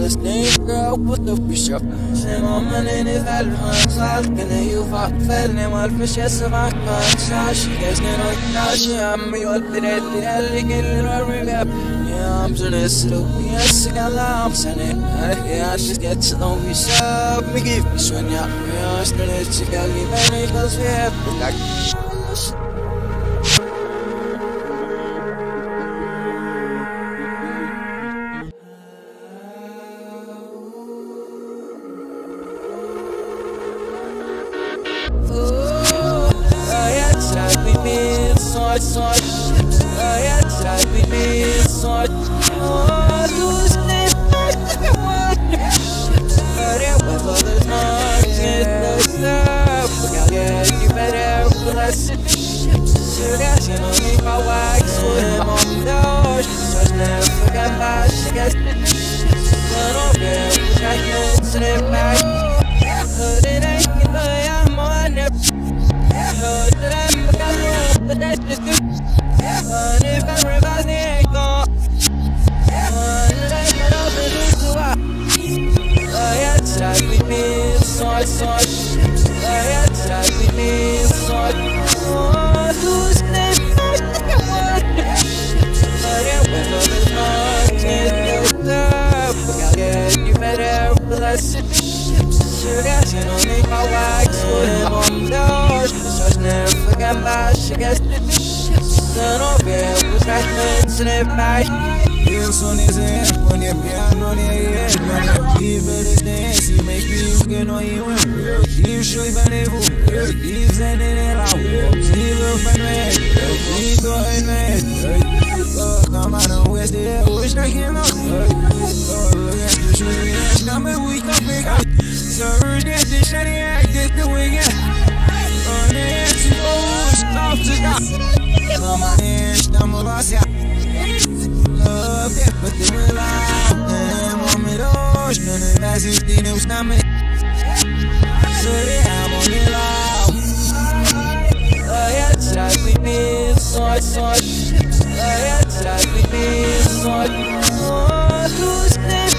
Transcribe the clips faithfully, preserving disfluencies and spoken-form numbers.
this name, girl, with the fish up. Sing on my name is that one, so I'm gonna you fuck fed and one fish, yes, I'm a punch. She gets no cash, I'm your dead, the alligator, yeah, I'm doing this, yes, I got lamps in it. Yeah, she gets along with shop, me give me one, yeah, I'm doing it, she got me, man, because we have like. Sort, sort, I had tried with me, sort, oh, lose name, but it was all the time, it's no stuff, yeah, you better bless it, so that's you know me, my wife, so I'm on the door, so never forget my shit, I don't care, I can't slip back, heard it ain't, you know, I'm on it, heard that I'm but that's just good. And if I revise the angle, and I can open the door. I had tried with me, sort, sort. I had tried with me, sort. Oh, lose name, but it was all the time. It's no stuff. Yeah, you better bless it. So that's you don't need my wax for them on the doors. So never forget my shit, guess the son of it was right to the back. You son is it when you piano near it. Even the dance, you make me get on you. You should be able to leave and in it out. See the fun man, we go in man. Come on, I'm with the wish I came out. Look at the shoes, number we can pick up. So that the shiny act is the way it. On the edge, you always stop to stop. Come on, I'm a boss, yeah. Love it, but the real life. I'm on the doors, none of that's it, it was not me. So yeah, I'm on the loud. I had tried with me, sort, sort. I had tried with me, sort. Oh, lose name,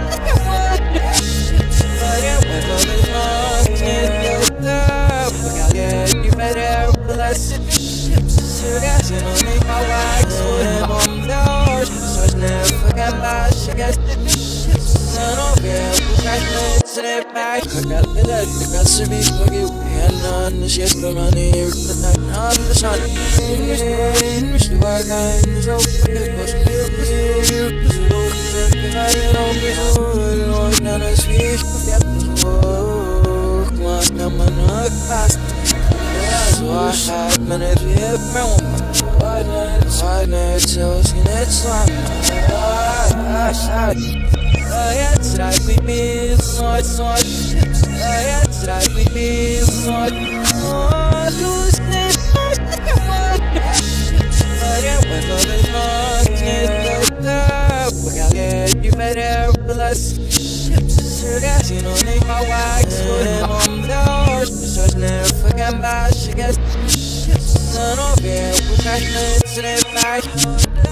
but it was all the long, it's no stuff. Yeah, you better bless it. So that's you don't need my wax for them on the doors. So never forget my shit, guess the son of it was right to the back. I got the lead, I got to be for you. And on the shit, the money, the night, on the sun. In which the work I was open, it was clear to you. The Lord, the night, and all the Lord, none of sweet, forget the work. Must come on, not fast. That's why I had minutes, we have found my nights, I nights, I was in that song. I had tried with me, sort, sort. I had tried with me, sort. Oh, lose name, but it was all the long, it's no stuff. Yeah, you better bless. So that's you don't need my wax for them on the doors. So never forget my shit, guess the son of it was right to the back.